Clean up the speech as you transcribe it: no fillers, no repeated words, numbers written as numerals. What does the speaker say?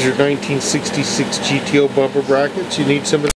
your 1966 GTO bumper brackets. You need some of